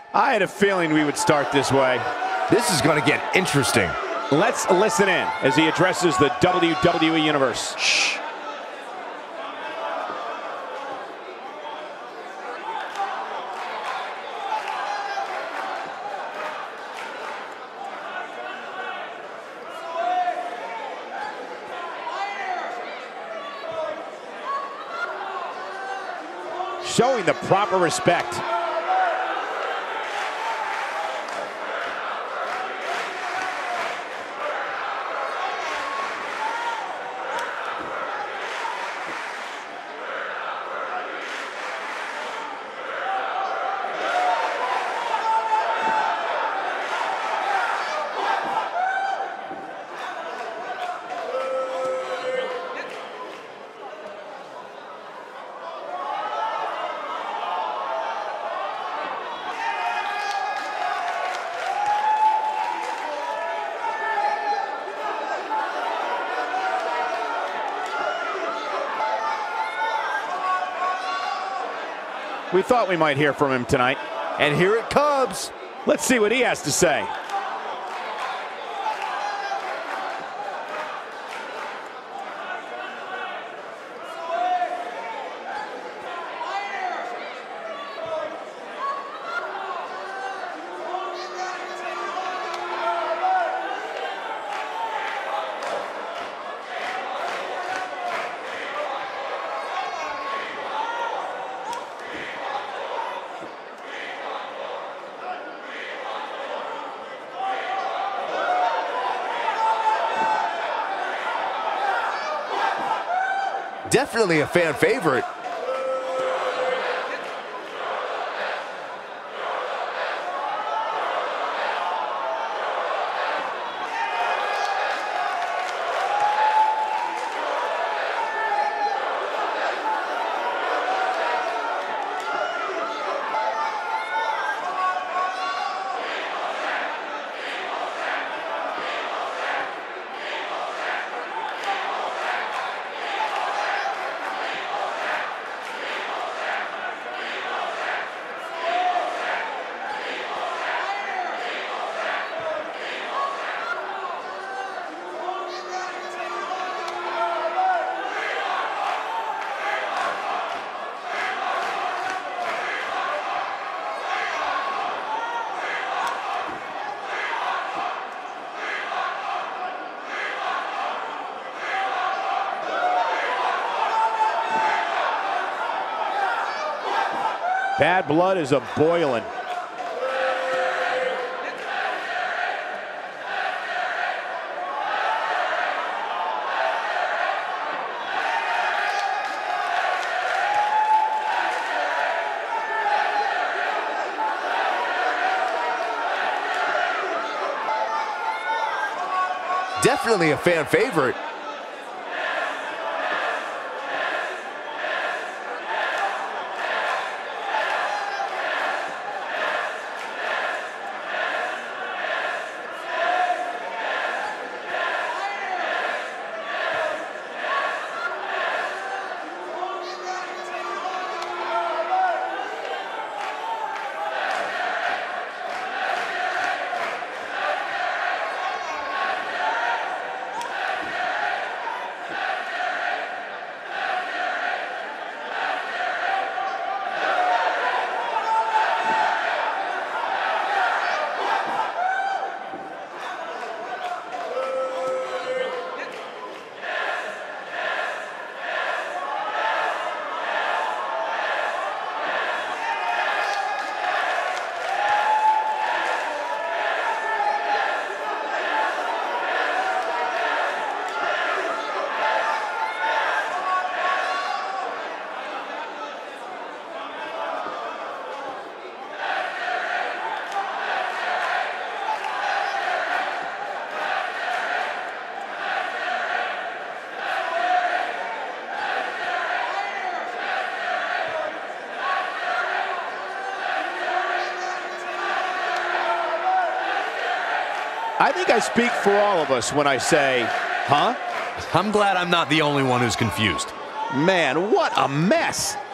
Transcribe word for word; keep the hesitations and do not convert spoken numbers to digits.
I had a feeling we would start this way. This is going to get interesting. Let's listen in as he addresses the W W E Universe. Shh. Showing the proper respect. We thought we might hear from him tonight. And here it comes. Let's see what he has to say. Definitely a fan favorite. Bad blood is a boiling. Definitely a fan favorite. I think I speak for all of us when I say, huh? I'm glad I'm not the only one who's confused. Man, what a mess.